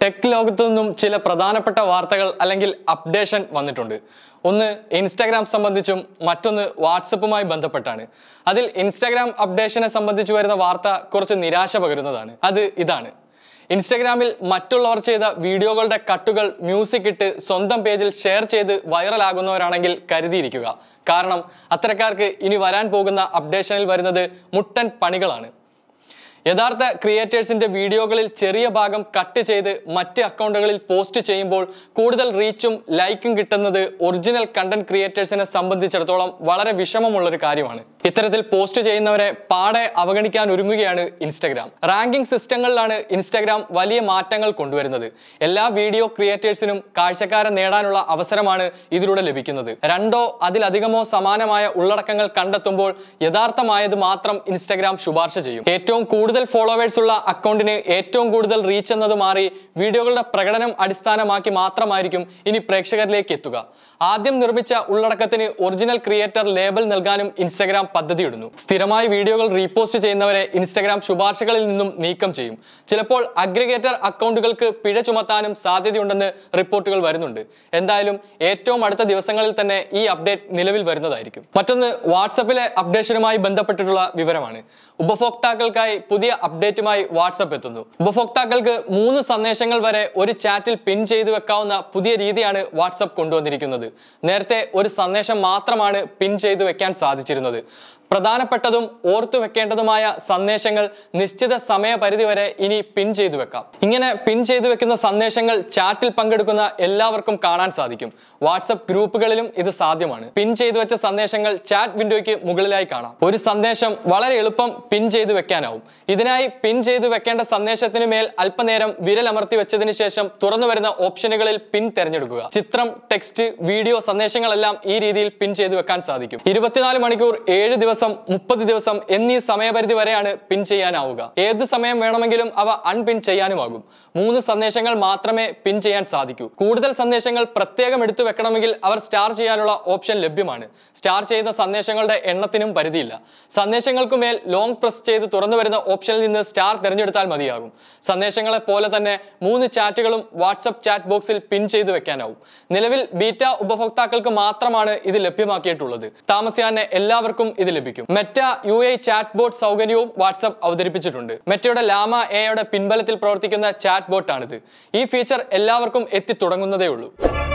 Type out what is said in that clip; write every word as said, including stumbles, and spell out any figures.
Tech ലോകത്തു നിന്നും ചില പ്രധാനപ്പെട്ട വാർത്തകൾ അല്ലെങ്കിൽ അപ്ഡേഷൻ വന്നിട്ടുണ്ട്. ഒന്ന് ഇൻസ്റ്റാഗ്രാം സംബന്ധിച്ചും മറ്റൊന്ന് വാട്സപ്പുമായി ബന്ധപ്പെട്ടാണ്. അതിൽ ഇൻസ്റ്റാഗ്രാം അപ്ഡേഷനെ സംബന്ധിച്ച് വരുന്ന വാർത്ത കുറച്ച് നിരാശ പകരുന്നതാണ്. അത് ഇതാണ്: ഇൻസ്റ്റാഗ്രാമിൽ മറ്റുള്ളവർ ചെയ്ത വീഡിയോകളുടെ കട്ടുകൾ മ്യൂസിക് ഇട്ട് സ്വന്തം പേജിൽ ഷെയർ ചെയ്ത് വൈറലാകുന്നവരാണെങ്കിൽ കരുതിയിരിക്കുക. കാരണം അത്തരക്കാർക്ക് ഇനി വരാൻ പോകുന്ന അപ്ഡേഷനിൽ വരുന്നത് മുട്ടൻ പണികളാണ്. യഥാർത്ഥ ക്രിയേറ്റേഴ്സിന്റെ വീഡിയോകളിൽ ചെറിയ ഭാഗം കട്ട് ചെയ്ത് മറ്റ് അക്കൗണ്ടുകളിൽ പോസ്റ്റ് ചെയ്യുമ്പോൾ കൂടുതൽ റീച്ചും ലൈക്കും കിട്ടുന്നത് ഒറിജിനൽ കണ്ടന്റ് ക്രിയേറ്റേഴ്സിനെ സംബന്ധിച്ചിടത്തോളം വളരെ വിഷമമുള്ളൊരു കാര്യമാണ്. ഇത്തരത്തിൽ പോസ്റ്റ് ചെയ്യുന്നവരെ പാടെ അവഗണിക്കാൻ ഒരുങ്ങുകയാണ് ഇൻസ്റ്റാഗ്രാം. റാങ്കിംഗ് സിസ്റ്റങ്ങളിലാണ് ഇൻസ്റ്റാഗ്രാം വലിയ മാറ്റങ്ങൾ കൊണ്ടുവരുന്നത്. എല്ലാ വീഡിയോ ക്രിയേറ്റേഴ്സിനും കാഴ്ചക്കാരെ നേടാനുള്ള അവസരമാണ് ഇതിലൂടെ ലഭിക്കുന്നത്. രണ്ടോ അതിലധികമോ സമാനമായ ഉള്ളടക്കങ്ങൾ കണ്ടെത്തുമ്പോൾ യഥാർത്ഥമായത് മാത്രം ഇൻസ്റ്റാഗ്രാം ശുപാർശ ചെയ്യും. ഏറ്റവും കൂടുതൽ ഫോളോവേഴ്സ് ഉള്ള അക്കൗണ്ടിന് ഏറ്റവും കൂടുതൽ റീച്ച് എന്നത് മാറി വീഡിയോകളുടെ പ്രകടനം അടിസ്ഥാനമാക്കി മാത്രമായിരിക്കും ഇനി പ്രേക്ഷകരിലേക്ക് എത്തുക. ആദ്യം നിർമ്മിച്ച ഉള്ളടക്കത്തിന് ഒറിജിനൽ ക്രിയേറ്റർ ലേബൽ നൽകാനും ഇൻസ്റ്റാഗ്രാം പദ്ധതിയിടുന്നു. സ്ഥിരമായി വീഡിയോകൾ റീപോസ്റ്റ് ചെയ്യുന്നവരെ ഇൻസ്റ്റാഗ്രാം ശുപാർശകളിൽ നിന്നും നീക്കം ചെയ്യും. ചിലപ്പോൾ അഗ്രിഗേറ്റർ അക്കൗണ്ടുകൾക്ക് പിഴ ചുമത്താനും സാധ്യതയുണ്ടെന്ന് റിപ്പോർട്ടുകൾ വരുന്നുണ്ട്. എന്തായാലും ഏറ്റവും അടുത്ത ദിവസങ്ങളിൽ തന്നെ ഈ അപ്ഡേറ്റ് നിലവിൽ വരുന്നതായിരിക്കും. മറ്റൊന്ന് വാട്സപ്പിലെ അപ്ഡേഷനുമായി ബന്ധപ്പെട്ടിട്ടുള്ള വിവരമാണ്. ഉപഭോക്താക്കൾക്കായി പുതിയ അപ്ഡേറ്റുമായി വാട്സപ്പ് എത്തുന്നു. ഉപഭോക്താക്കൾക്ക് മൂന്ന് സന്ദേശങ്ങൾ വരെ ഒരു ചാറ്റിൽ പിൻ ചെയ്തു വെക്കാവുന്ന പുതിയ രീതിയാണ് വാട്സപ്പ് കൊണ്ടുവന്നിരിക്കുന്നത്. നേരത്തെ ഒരു സന്ദേശം മാത്രമാണ് പിൻ ചെയ്തു വെക്കാൻ സാധിച്ചിരുന്നത്. പ്രധാനപ്പെട്ടതും ഓർത്തു വെക്കേണ്ടതുമായ സന്ദേശങ്ങൾ നിശ്ചിത സമയപരിധി വരെ ഇനി പിൻ ചെയ്തു വെക്കാം. ഇങ്ങനെ പിൻ ചെയ്തു വെക്കുന്ന സന്ദേശങ്ങൾ ചാറ്റിൽ പങ്കെടുക്കുന്ന എല്ലാവർക്കും കാണാൻ സാധിക്കും. വാട്സപ്പ് ഗ്രൂപ്പുകളിലും ഇത് സാധ്യമാണ്. പിൻ ചെയ്തു വെച്ച സന്ദേശങ്ങൾ ചാറ്റ് വിൻഡോയ്ക്ക് മുകളിലായി കാണാം. ഒരു സന്ദേശം വളരെ എളുപ്പം പിൻ ചെയ്തു വെക്കാനാവും. ഇതിനായി പിൻ ചെയ്തു വെക്കേണ്ട സന്ദേശത്തിന് മേൽ അല്പനേരം വിരലമർത്തി വെച്ചതിന് ശേഷം തുറന്നു വരുന്ന ഓപ്ഷനുകളിൽ പിൻ തിരഞ്ഞെടുക്കുക. ചിത്രം, ടെക്സ്റ്റ്, വീഡിയോ സന്ദേശങ്ങളെല്ലാം ഈ രീതിയിൽ പിൻ ചെയ്തു വെക്കാൻ സാധിക്കും. ഇരുപത്തിനാല് മണിക്കൂർ, ഏഴ് ദിവസം, മുപ്പത് ദിവസം എന്നീ സമയപരിധി വരെയാണ് പിൻ ചെയ്യാനാവുക. ഏത് സമയം വേണമെങ്കിലും അവ അൺപിൻ ചെയ്യാനുമാകും. മൂന്ന് സന്ദേശങ്ങൾ മാത്രമേ പിൻ ചെയ്യാൻ സാധിക്കൂ. കൂടുതൽ സന്ദേശങ്ങൾ പ്രത്യേകം എടുത്തു വെക്കണമെങ്കിൽ അവർ സ്റ്റാർ ചെയ്യാനുള്ള ഓപ്ഷൻ ലഭ്യമാണ്. സ്റ്റാർ ചെയ്യുന്ന സന്ദേശങ്ങളുടെ എണ്ണത്തിനും പരിധിയില്ല. സന്ദേശങ്ങൾക്കു മേൽ ലോങ് പ്രസ് ചെയ്ത് തുറന്നു വരുന്ന ഓപ്ഷനിൽ നിന്ന് സ്റ്റാർ തിരഞ്ഞെടുത്താൽ മതിയാകും. സന്ദേശങ്ങളെ പോലെ തന്നെ മൂന്ന് ചാറ്റുകളും വാട്സപ്പ് ചാറ്റ് ബോക്സിൽ പിൻ ചെയ്ത് വെക്കാനാവും. നിലവിൽ ബീറ്റ ഉപഭോക്താക്കൾക്ക് മാത്രമാണ് ഇത് ലഭ്യമാക്കിയിട്ടുള്ളത്. താമസിയാതെ എല്ലാവർക്കും ഇത് ലഭിക്കും. Meta U I chat bot സൗകര്യവും വാട്സപ്പ് അവതരിപ്പിച്ചിട്ടുണ്ട്. മെറ്റയുടെ ലാമ എയുടെ പിൻബലത്തിൽ പ്രവർത്തിക്കുന്ന ചാറ്റ് ബോട്ടാണിത്. ഈ ഫീച്ചർ എല്ലാവർക്കും എത്തി തുടങ്ങുന്നതേ ഉള്ളൂ.